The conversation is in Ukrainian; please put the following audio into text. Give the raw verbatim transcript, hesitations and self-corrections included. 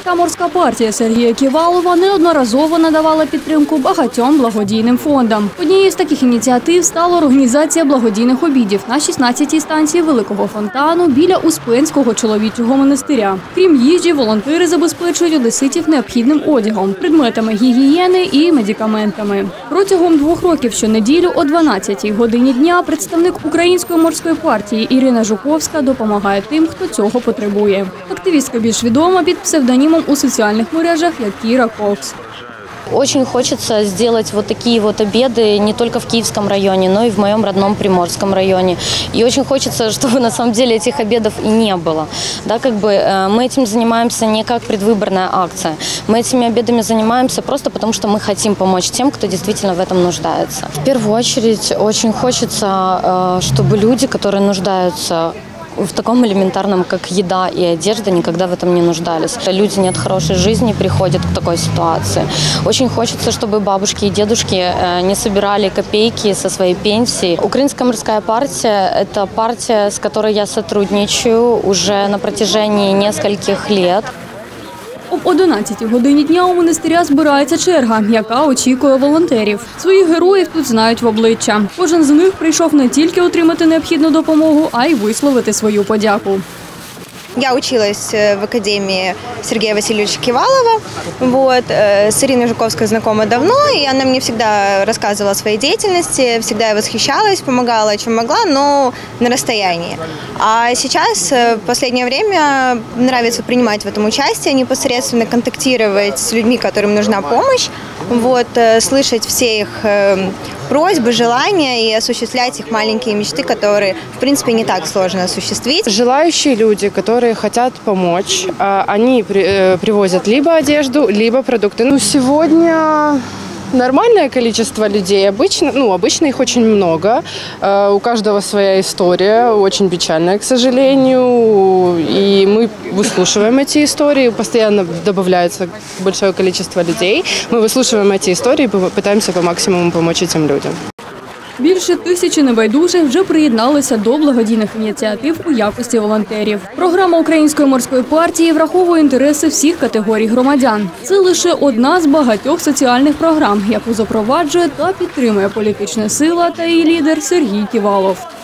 Українська морська партія Сергія Ківалова неодноразово надавала підтримку багатьом благодійним фондам. Однією з таких ініціатив стала організація благодійних обідів на шістнадцятій станції Великого Фонтану біля Успенського чоловічого монастиря. Крім їжі, волонтери забезпечують одеситів необхідним одягом, предметами гігієни і медикаментами. Протягом двох років щонеділю о дванадцятій годині дня представник Української морської партії Ірина Жуковська допомагає тим, хто цього потребує. Активістка більш відома під псевдонімом у соціальних мережах як Кіра Кокс. Очень хочется сделать вот такие вот обеды не только в Киевском районе, но и в моем родном Приморском районе. И очень хочется, чтобы на самом деле этих обедов и не было. Да, как бы мы этим занимаемся не как предвыборная акция. Мы этими обедами занимаемся просто потому, что мы хотим помочь тем, кто действительно в этом нуждается. В первую очередь очень хочется, чтобы люди, которые нуждаются в таком элементарном, как еда и одежда, никогда в этом не нуждались. Люди не от хорошей жизни приходят к такой ситуации. Очень хочется, чтобы бабушки и дедушки не собирали копейки со своей пенсии. Украинская морская партия – это партия, с которой я сотрудничаю уже на протяжении нескольких лет. Об одинадцятій годині дня у монастиря збирається черга, яка очікує волонтерів. Своїх героїв тут знають в обличчя. Кожен з них прийшов не тільки отримати необхідну допомогу, а й висловити свою подяку. Я училась в академии Сергея Васильевича Кивалова. Вот. С Ириной Жуковской знакома давно, и она мне всегда рассказывала о своей деятельности, всегда я восхищалась, помогала, чем могла, но на расстоянии. А сейчас, в последнее время, нравится принимать в этом участие, непосредственно контактировать с людьми, которым нужна помощь, вот, слышать все их просьбы, желания и осуществлять их маленькие мечты, которые, в принципе, не так сложно осуществить. Желающие люди, которые хотят помочь, они привозят либо одежду, либо продукты. Ну, сегодня нормальное количество людей. Обычно, ну, обычно их очень много. У каждого своя история, очень печальная, к сожалению. И мы выслушиваем эти истории. Постоянно добавляется большое количество людей. Мы выслушиваем эти истории и пытаемся по максимуму помочь этим людям. Більше тисячі небайдужих вже приєдналися до благодійних ініціатив у якості волонтерів. Програма Української морської партії враховує інтереси всіх категорій громадян. Це лише одна з багатьох соціальних програм, яку запроваджує та підтримує політична сила та її лідер Сергій Ківалов.